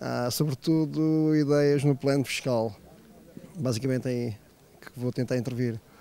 Há, sobretudo, ideias no plano fiscal. Basicamente, é aí que vou tentar intervir.